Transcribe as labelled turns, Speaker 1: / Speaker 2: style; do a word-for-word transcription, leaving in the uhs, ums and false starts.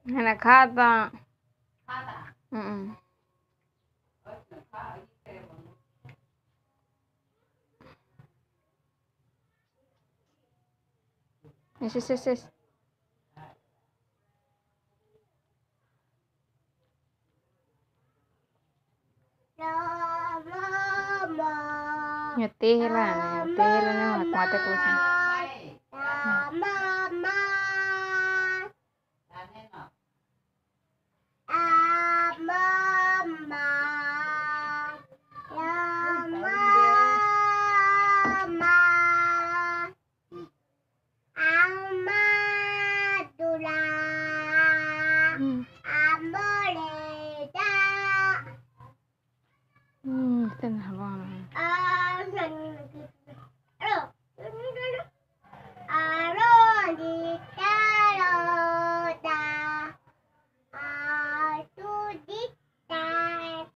Speaker 1: Enak खाता. Mm-mm. Yes, yes, yes, yes. Nyetilan, nyetilan yang mati-mati kucing.